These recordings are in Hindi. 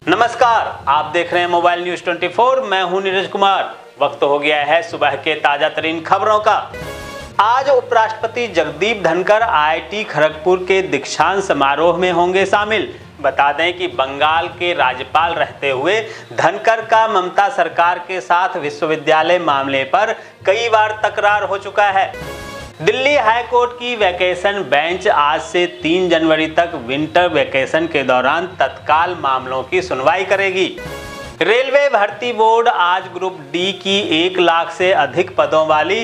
नमस्कार, आप देख रहे हैं मोबाइल न्यूज 24। मैं हूं नीरज कुमार। वक्त हो गया है सुबह के ताजा तरीन खबरों का। आज उपराष्ट्रपति जगदीप धनखड़ IIT खड़गपुर के दीक्षांत समारोह में होंगे शामिल। बता दें कि बंगाल के राज्यपाल रहते हुए धनखड़ का ममता सरकार के साथ विश्वविद्यालय मामले पर कई बार तकरार हो चुका है। दिल्ली हाई कोर्ट की वैकेशन बेंच आज से 3 जनवरी तक विंटर वैकेशन के दौरान तत्काल मामलों की सुनवाई करेगी। रेलवे भर्ती बोर्ड आज ग्रुप डी की 1 लाख से अधिक पदों वाली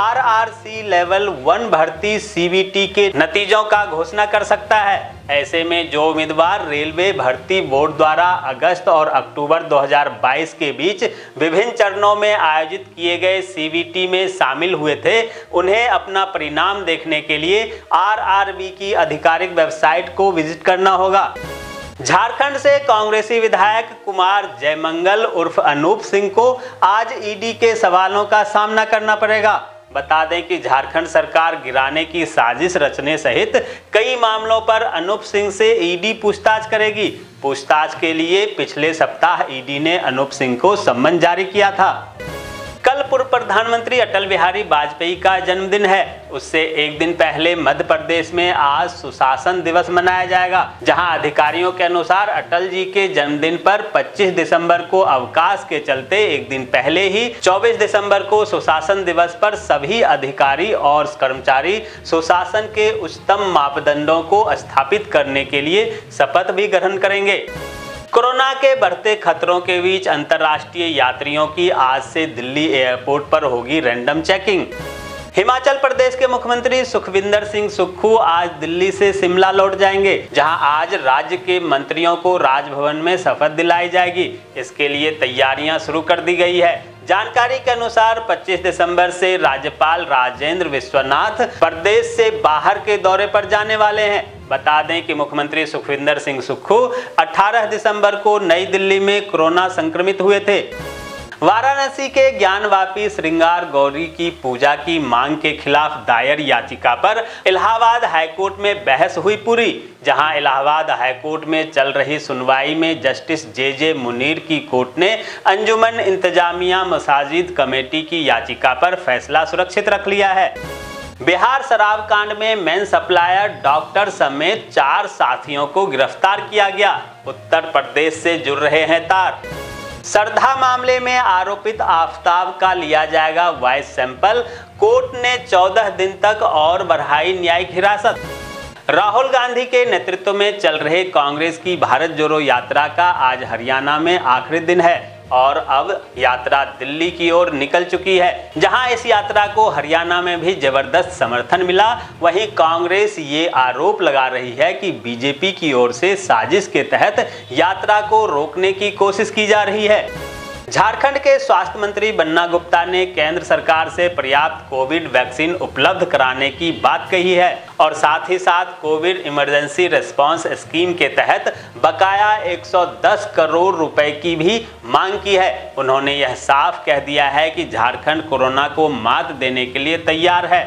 RRC लेवल 1 भर्ती CVT के नतीजों का घोषणा कर सकता है। ऐसे में जो उम्मीदवार रेलवे भर्ती बोर्ड द्वारा अगस्त और अक्टूबर 2022 के बीच विभिन्न चरणों में आयोजित किए गए CVT में शामिल हुए थे, उन्हें अपना परिणाम देखने के लिए RRB की आधिकारिक वेबसाइट को विजिट करना होगा। झारखंड से कांग्रेसी विधायक कुमार जयमंगल उर्फ अनूप सिंह को आज ED के सवालों का सामना करना पड़ेगा। बता दें कि झारखंड सरकार गिराने की साजिश रचने सहित कई मामलों पर अनूप सिंह से ED पूछताछ करेगी। पूछताछ के लिए पिछले सप्ताह ED ने अनूप सिंह को सम्मन जारी किया था। कल पूर्व प्रधानमंत्री अटल बिहारी वाजपेयी का जन्मदिन है। उससे एक दिन पहले मध्य प्रदेश में आज सुशासन दिवस मनाया जाएगा, जहां अधिकारियों के अनुसार अटल जी के जन्मदिन पर 25 दिसंबर को अवकाश के चलते एक दिन पहले ही 24 दिसंबर को सुशासन दिवस पर सभी अधिकारी और कर्मचारी सुशासन के उच्चतम मापदंडों को स्थापित करने के लिए शपथ भी ग्रहण करेंगे। कोरोना के बढ़ते खतरों के बीच अंतर्राष्ट्रीय यात्रियों की आज से दिल्ली एयरपोर्ट पर होगी रैंडम चेकिंग। हिमाचल प्रदेश के मुख्यमंत्री सुखविंदर सिंह सुक्खू आज दिल्ली से शिमला लौट जाएंगे, जहां आज राज्य के मंत्रियों को राजभवन में शपथ दिलाई जाएगी। इसके लिए तैयारियां शुरू कर दी गई है। जानकारी के अनुसार 25 दिसंबर से राज्यपाल राजेंद्र विश्वनाथ प्रदेश से बाहर के दौरे पर जाने वाले हैं। बता दें कि मुख्यमंत्री सुखविंदर सिंह सुक्खू 18 दिसंबर को नई दिल्ली में कोरोना संक्रमित हुए थे। वाराणसी के ज्ञानवापी श्रृंगार गौरी की पूजा की मांग के खिलाफ दायर याचिका पर इलाहाबाद हाईकोर्ट में बहस हुई पूरी, जहां इलाहाबाद हाईकोर्ट में चल रही सुनवाई में जस्टिस JJ मुनीर की कोर्ट ने अंजुमन इंतजामिया मसाजिद कमेटी की याचिका पर फैसला सुरक्षित रख लिया है। बिहार शराब कांड में मेन सप्लायर डॉक्टर समेत 4 साथियों को गिरफ्तार किया गया। उत्तर प्रदेश से जुड़ रहे हैं तार। श्रद्धा मामले में आरोपित आफताब का लिया जाएगा वॉइस सैंपल। कोर्ट ने 14 दिन तक और बढ़ाई न्यायिक हिरासत। राहुल गांधी के नेतृत्व में चल रहे कांग्रेस की भारत जोड़ो यात्रा का आज हरियाणा में आखिरी दिन है और अब यात्रा दिल्ली की ओर निकल चुकी है, जहां इस यात्रा को हरियाणा में भी जबरदस्त समर्थन मिला। वहीं कांग्रेस ये आरोप लगा रही है कि बीजेपी की ओर से साजिश के तहत यात्रा को रोकने की कोशिश की जा रही है। झारखंड के स्वास्थ्य मंत्री बन्ना गुप्ता ने केंद्र सरकार से पर्याप्त कोविड वैक्सीन उपलब्ध कराने की बात कही है और साथ ही साथ कोविड इमरजेंसी रिस्पांस स्कीम के तहत बकाया 110 करोड़ रुपए की भी मांग की है। उन्होंने यह साफ कह दिया है कि झारखंड कोरोना को मात देने के लिए तैयार है।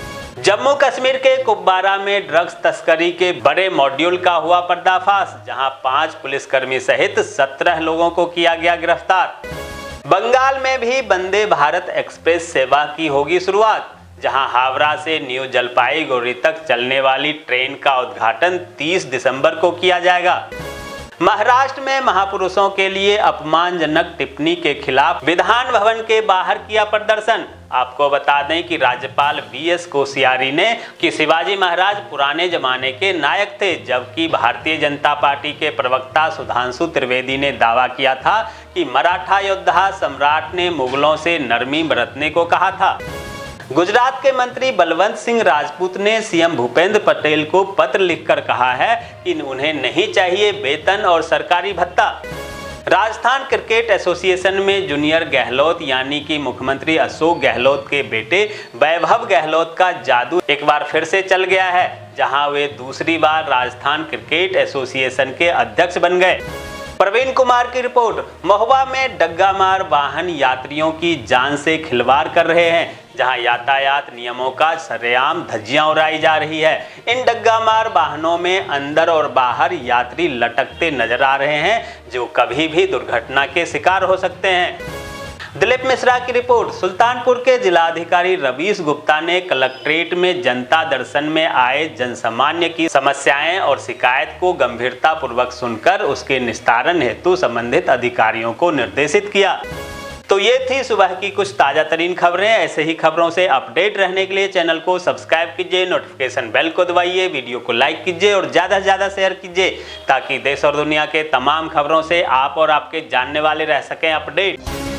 जम्मू कश्मीर के कुपवारा में ड्रग्स तस्करी के बड़े मॉड्यूल का हुआ पर्दाफाश, जहां 5 पुलिसकर्मी सहित 17 लोगों को किया गया गिरफ्तार। बंगाल में भी वंदे भारत एक्सप्रेस सेवा की होगी शुरुआत, जहां हावड़ा से न्यू जलपाईगुड़ी तक चलने वाली ट्रेन का उद्घाटन 30 दिसंबर को किया जाएगा। महाराष्ट्र में महापुरुषों के लिए अपमानजनक टिप्पणी के खिलाफ विधान भवन के बाहर किया प्रदर्शन। आपको बता दें कि राज्यपाल VS कोश्यारी ने कि शिवाजी महाराज पुराने जमाने के नायक थे, जबकि भारतीय जनता पार्टी के प्रवक्ता सुधांशु त्रिवेदी ने दावा किया था कि मराठा योद्धा सम्राट ने मुगलों से नरमी बरतने को कहा था। गुजरात के मंत्री बलवंत सिंह राजपूत ने CM भूपेंद्र पटेल को पत्र लिखकर कहा है कि उन्हें नहीं चाहिए वेतन और सरकारी भत्ता। राजस्थान क्रिकेट एसोसिएशन में जूनियर गहलोत यानी कि मुख्यमंत्री अशोक गहलोत के बेटे वैभव गहलोत का जादू एक बार फिर से चल गया है, जहां वे दूसरी बार राजस्थान क्रिकेट एसोसिएशन के अध्यक्ष बन गए। प्रवीण कुमार की रिपोर्ट। महुआ में डग्गामार वाहन यात्रियों की जान से खिलवाड़ कर रहे हैं। जहां यातायात नियमों का सरेआम धज्जियां उड़ाई जा रही है। इन डग्गामार वाहनों में अंदर और बाहर यात्री लटकते नजर आ रहे हैं, जो कभी भी दुर्घटना के शिकार हो सकते हैं। दिलीप मिश्रा की रिपोर्ट। सुल्तानपुर के जिलाधिकारी रवीश गुप्ता ने कलेक्ट्रेट में जनता दर्शन में आए जनसामान्य की समस्याएं और शिकायत को गंभीरता पूर्वक सुनकर उसके निस्तारण हेतु संबंधित अधिकारियों को निर्देशित किया। तो ये थी सुबह की कुछ ताजा तरीन खबरें। ऐसे ही खबरों से अपडेट रहने के लिए चैनल को सब्सक्राइब कीजिए, नोटिफिकेशन बेल को दबाइए, वीडियो को लाइक कीजिए और ज़्यादा से ज़्यादा शेयर कीजिए, ताकि देश और दुनिया के तमाम खबरों से आप और आपके जानने वाले रह सकें अपडेट।